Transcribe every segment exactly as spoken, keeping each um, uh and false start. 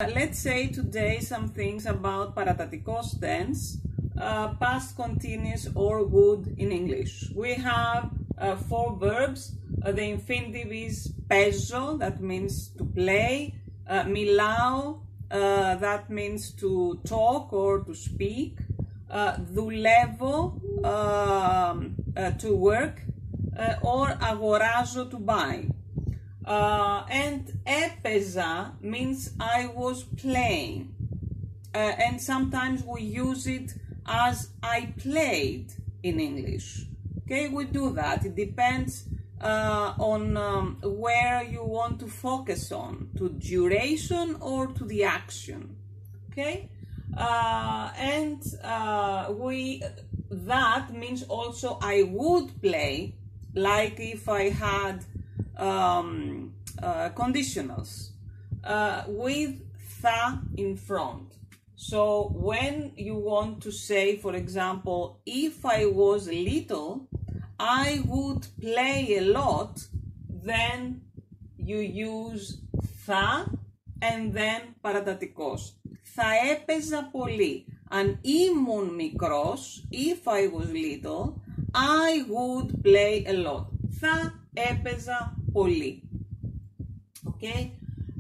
Let's say today some things about παρατατικός tense, uh, past continuous or would in English. We have uh, four verbs. Uh, the infinitive is παίζω, that means to play. Uh, μιλάω, uh, that means to talk or to speak. Uh, δουλεύω, uh, uh, to work, uh, or αγοράζω, to buy. Uh, and έπαιζα means I was playing, uh, and sometimes we use it as I played in English. Okay, we do that. It depends uh, on um, where you want to focus on, to duration or to the action. Okay, uh, and uh, we that means also I would play, like if I had Um, uh, conditionals uh, with θα in front. So when you want to say, for example, if I was little, I would play a lot, then you use θα and then παρατατικός. Θα έπαιζα πολύ. Αν ήμουν μικρός, if I was little, I would play a lot. Θα έπαιζα πολύ. Okay,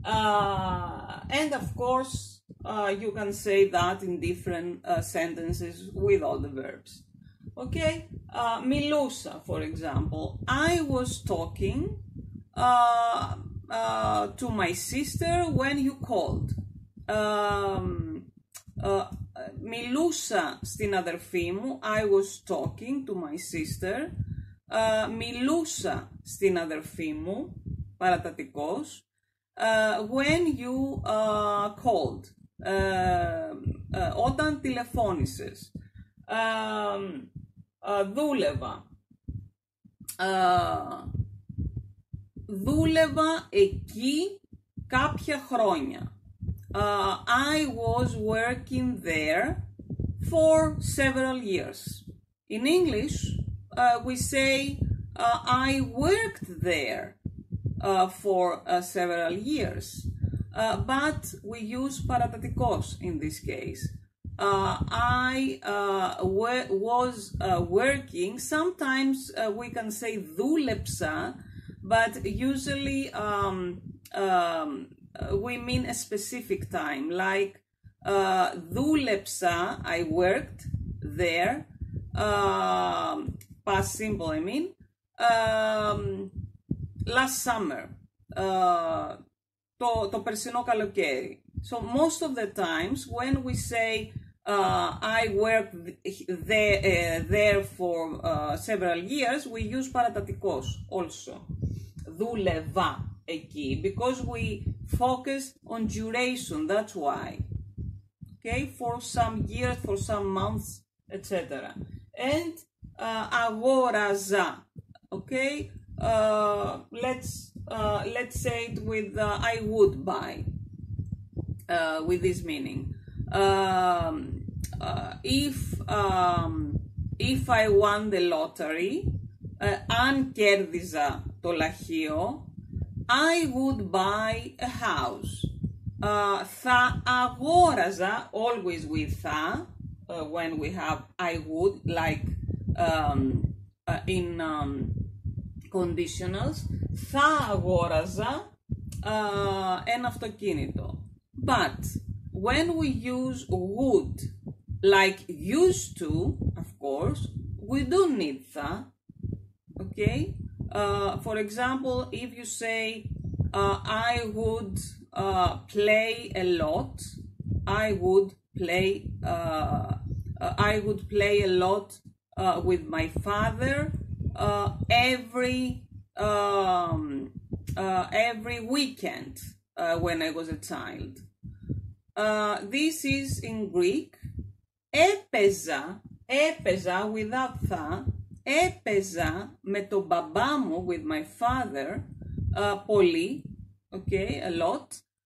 uh, and of course uh, you can say that in different uh, sentences with all the verbs. Okay, uh, μιλούσα, for example, I was talking uh, uh, to my sister when you called. Um, uh, μιλούσα στην αδερφή μου, I was talking to my sister. Uh, μιλούσα στην αδερφή μου, παρατατικός, uh, when you uh, called, uh, uh, όταν τηλεφώνησες. Uh, uh, δούλευα. Uh, δούλευα εκεί κάποια χρόνια. Uh, I was working there for several years. In English, Uh, we say, uh, I worked there uh, for uh, several years, uh, but we use παρατατικός in this case. Uh, I uh, was uh, working, sometimes uh, we can say δούλεψα, but usually um, um, we mean a specific time, like uh, δούλεψα, I worked there, uh, past simple, I mean, um, last summer, uh, το, το περσινό καλοκαίρι. So most of the times when we say uh, I worked there, uh, there for uh, several years, we use παρατατικός also. Δούλευα εκεί, because we focus on duration, that's why. Okay, for some years, for some months, et cetera. And Uh, αγόραζα, okay, uh, let's uh, let's say it with uh, I would buy, uh, with this meaning. Um, uh, if um, if I won the lottery, uh, αν κέρδιζα το λαχείο, I would buy a house. Uh, θα αγόραζα, always with θα, uh, when we have I would, like Um, uh, in um, conditionals, θα αγόραζα uh, ένα αυτοκίνητο. But when we use would, like used to, of course, we don't need θα. Okay? Uh, for example, if you say, uh, I would uh, play a lot, I would play, uh, uh, I would play a lot Uh, with my father uh, every um, uh, every weekend uh, when I was a child. Uh, this is in Greek. Έπαιζα, έπαιζα without θα, έπαιζα με τον μπαμπά μου, with my father, uh, πολύ, okay, a lot,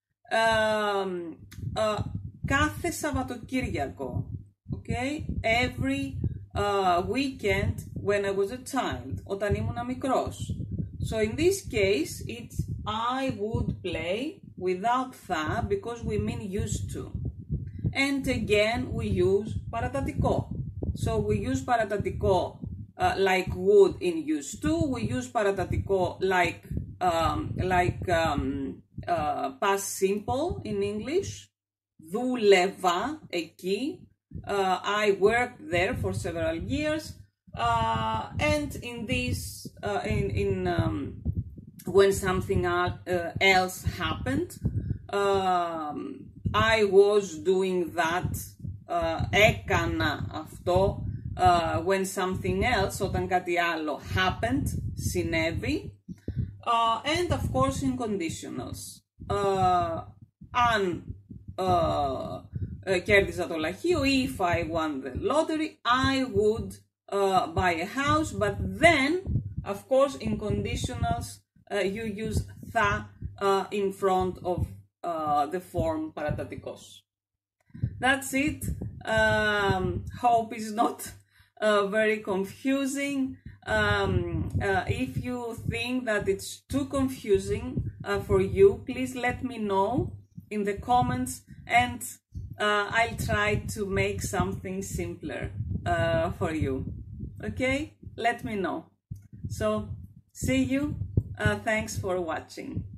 um, uh, κάθε Σαββατοκύριακο, okay, every Uh, weekend when I was a child, όταν ήμουν μικρός. So in this case, it's I would play without θα because we mean used to. And again, we use παρατατικό. So we use παρατατικό uh, like would in used to. We use παρατατικό like, um, like um, uh, past simple in English. Δούλευα εκεί. Uh, I worked there for several years. Uh, and in this, uh, in, in um, when something uh, else happened, um, I was doing that, uh, έκανα αυτό, uh, when something else, όταν κάτι άλλο happened, συνέβη, uh, and of course in conditionals. Uh, αν uh, uh, κέρδιζα το λαχείο, if I won the lottery, I would uh, buy a house, but then, of course, in conditionals, uh, you use θα uh, in front of uh, the form παρατατικός. That's it. Um, hope it's not uh, very confusing. Um, uh, if you think that it's too confusing uh, for you, please let me know in the comments, and uh, I'll try to make something simpler uh, for you. Okay? Let me know. So, see you. Uh, thanks for watching.